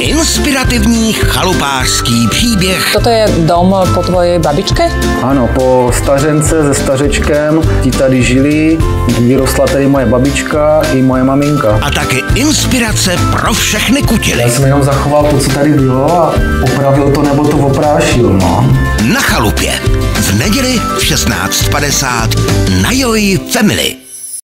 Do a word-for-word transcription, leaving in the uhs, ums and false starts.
Inspirativní chalupářský příběh. Toto je dom po tvojej babičke? Ano, po stařence se stařečkem, ti tady žili, vyrostla tady moje babička i moje maminka. A také inspirace pro všechny kutily. Já jsem jenom zachoval to, co tady bylo a opravil to nebo to oprášil, no. Na chalupě. V neděli v šestnáct padesát na Joy Family.